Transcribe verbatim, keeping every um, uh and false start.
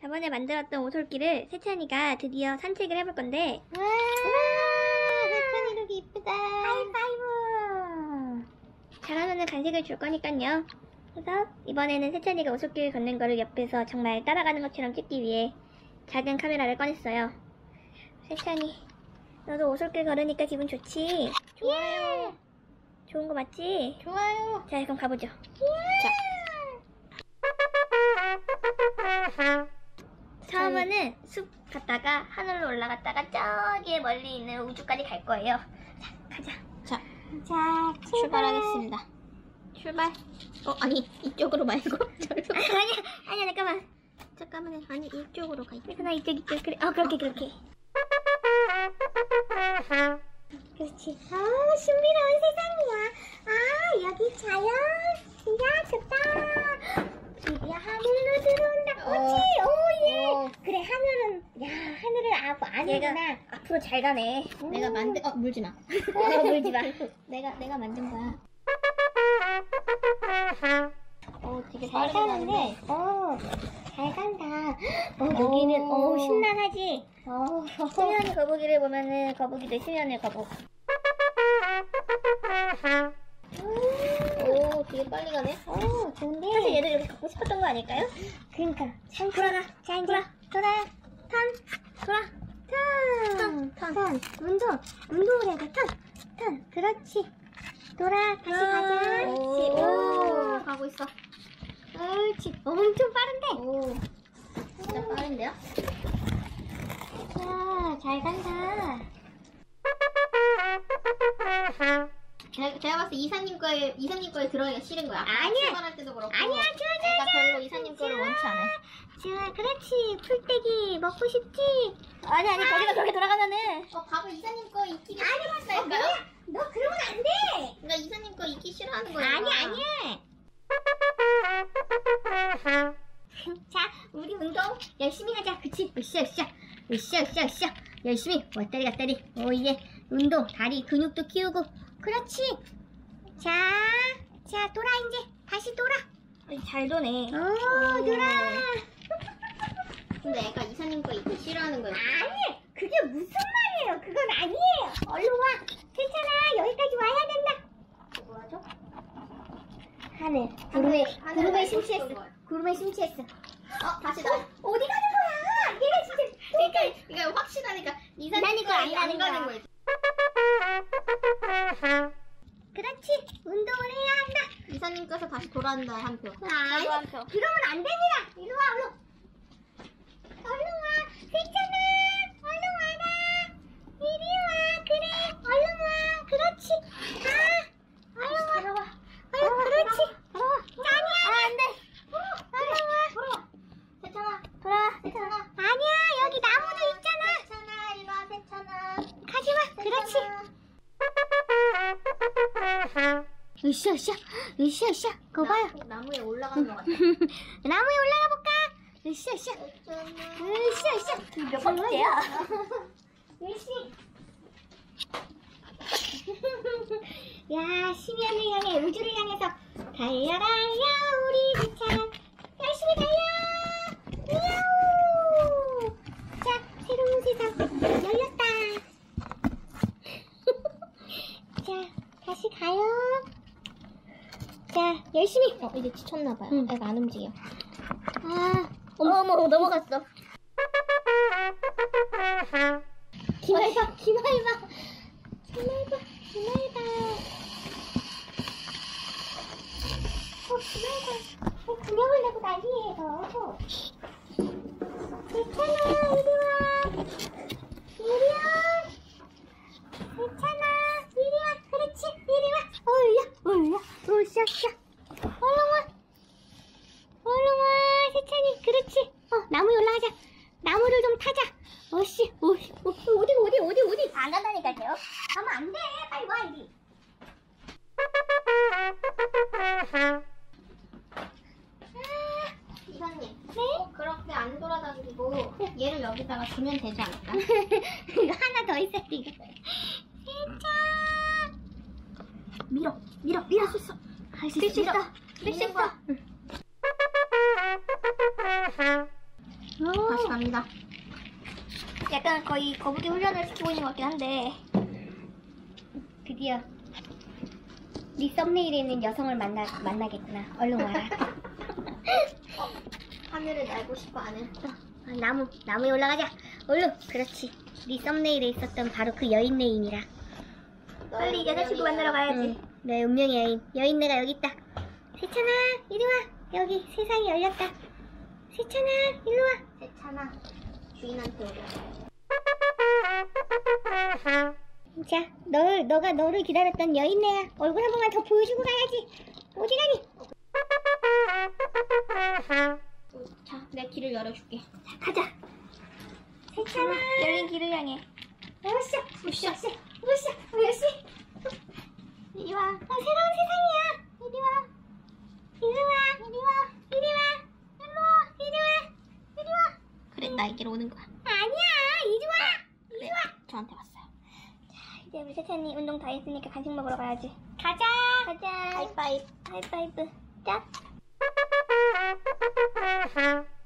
저번에 만들었던 오솔길을 세찬이가 드디어 산책을 해볼 건데, 와, 세찬이 여기 이쁘다. 하이파이브! 잘하면 간식을 줄 거니까요. 그래서 이번에는 세찬이가 오솔길 걷는 거를 옆에서 정말 따라가는 것처럼 찍기 위해 작은 카메라를 꺼냈어요. 세찬이, 너도 오솔길 걸으니까 기분 좋지? 좋아요. 좋은 거 맞지? 좋아요. 자, 그럼 가보죠. 자. 처음에는 숲 갔다가 하늘로 올라갔다가 저기 멀리 있는 우주까지 갈 거예요. 자, 가자. 자, 자, 출발하겠습니다. 출발. 어, 아니, 이쪽으로 말고, 저기로. 아니야, 아니야, 잠깐만. 잠깐만요. 아니, 이쪽으로 가. 이쪽. 나 이쪽, 이쪽. 그래. 어, 그렇게, 그렇게. 그렇지. 아, 신비로운 세상이야. 아, 여기 자연. 이야, 좋다. 드디어 하늘로 들어온다. 그렇지? 오, 예. 어. 그래, 하늘은, 야, 하늘을 아, 얘가 아니구나. 앞으로 잘 가네. 내가 만든, 어, 물지 마. 어, 물지 마. 내가, 내가 만든 거야. 어, 되게 잘 빠르게 가는데, 가는데. 어, 잘 간다. 어, 여기는, 오. 어, 신나하지? 어, 수면 거북이를 보면은 거북이도 수면을 거북. 오, 되게 빨리 가네. 오, 좋은데. 사실 얘도 이렇게 걷고 싶었던 거 아닐까요? 그러니까. 잘 돌아가. 자, 이제. 돌아. 돌아. 턴. 돌아. 턴. 턴. 턴. 운동. 운동을 해야 돼. 턴. 턴. 그렇지. 돌아. 다시 가자. 오. 그렇지. 오. 가고 있어. 옳지. 엄청 빠른데. 오. 진짜 빠른데요? 자, 잘 간다. 제가, 제가 봤을 때 이사님 거에, 이사님 거에 들어가기가 싫은 거야. 아니야. 출발할 때도 그렇고. 아니야, 좋아, 좋아, 내가 좋아. 별로 이사님 거를 좋아. 원치 않아. 좋아, 그렇지. 풀떼기 먹고 싶지? 아니, 아니, 거기서 그렇게 돌아가면은. 어, 봐봐, 이사님 거 익히기 아니, 어, 뭐야? 너 그러면 안 돼. 그러니까 이사님 거 익히 싫어하는 거야. 아니, 아니야. 자, 우리 운동 열심히 하자. 그치? 으쌰, 으쌰. 으쌰, 으쌰, 으쌰. 열심히 왔다리 갔다리. 오예. 운동, 다리 근육도 키우고. 그렇지. 자, 자, 돌아, 이제. 다시 돌아. 아니, 잘 도네. 오, 돌아. 근데 애가 이사님 거 익히 싫어하는 거야. 아니, 그게 무슨 말이에요? 그건 아니에요. 얼른 와. 괜찮아. 여기까지 와야 된다. 뭐하죠? 하늘. 하늘에- 구름에, 하늘에 구름에 날고 심취했어. 싶은 거야. 구름에 심취했어. 어, 다시 나. 어디 가는 거야? 얘가 진짜. 그러니까, 이게 확실하니까 이사님 이사님 거 거안 안 가는 가는 거야. 거지. 그렇지. 운동을 해야 한다. 이사님 거에서 다시 돌아온다, 한 표. 아니, 한 표. 그러면 안 됩니다. 이리 와, 얼른. 얼른 와. 괜찮아. 얼른 와라. 이리 와. 그래. 얼른 와. 그렇지. 아. 얼른 와. 들어와. 얼른 그렇지. 들어와. 아니야. 아, 안 돼. 얼른 와. 세찬아. 돌아와. 세찬아. 아니야. 여기 나무도 있잖아. 세찬아, 일로 와, 세찬아. 가지 마. 그렇지. 으쌰, 으쌰. 으쌰, 으쌰. 그거 봐요. 나, 나무에 올라가는 것 같아. 나무에 올라가 볼까? 으쌰, 으쌰. 세찬아. 으쌰, 으쌰. 몇 번째야? 열심히. 야, 심연을 향해, 우주를 향해서 달려, 달려, 우리 세찬. 열심히 달려. 야우. 자, 새로운 세상 열렸다. 자, 다시 가요. 자, 열심히. 어, 이제 지쳤나봐요. 응. 애가 안 움직여. 아, 어머, 어머, 넘어갔어. 기말봐, 기말봐. 기말봐, 기말봐. 어, 기말봐. 어, 구명을 내고 난리예요. 괜찮아, 이리 와. 이리 와. 괜찮아, 이리 와. 그렇지, 이리 와. 어이야, 어이야, 으쌰쌰. 얼른 와. 얼른 와, 세찬이. 그렇지. 어, 나무에 올라가자. 나무를 좀 타자. 어씨, 어디, 어디, 어디, 어디, 어디. 안 간다니까요. 가면 안 돼. 빨리 와, 이리. 이사님. 네? 어, 그렇게 안 돌아다니고 얘를 여기다가 두면 되지 않을까? 이거 하나 더 있어, 이거. 세찬. 밀어, 밀어, 밀어. 수 있어. 할 수 있어. 할 수 있는 있어. 거야. 오, 감사합니다. 약간 거의 거북이 훈련을 시키고 있는 것 같긴 한데. 드디어 네 썸네일에 있는 여성을 만나, 만나겠구나. 얼른 와라. 하늘을 날고 싶어 하는. 아, 나무, 나무에 올라가자. 얼른. 그렇지. 네 썸네일에 있었던 바로 그 여인네임이라. 빨리 여자친구 만나러 가야지. 응, 너의 운명의 여인. 여인네가 여기 있다. 세찬아, 이리 와. 여기 세상이 열렸다. 세찬아, 이리 와. 세찬아, 주인한테 오래. 자, 너, 너가 너를 기다렸던 여인네야. 얼굴 한 번만 더 보여주고 가야지. 어디 가니? 자, 내가 길을 열어줄게. 자, 가자. 세찬아. 열린 길을 향해. 으쌰, 으쌰, 으쌰, 으쌰, 으쌰. 이리 와. 어, 새로운 세상이야. 이리 와. 이리 와. 이리 와. 이리 와. 이리 와. 이리 와. 이리 와. 그래, 나에게로 오는 거야. 아니야. 이리 와. 이리 그래, 와. 저한테 왔어요. 자, 이제 우리 세찬이 운동 다 했으니까 간식 먹으러 가야지. 가자. 가자. 하이파이브. 하이파이브. 짝.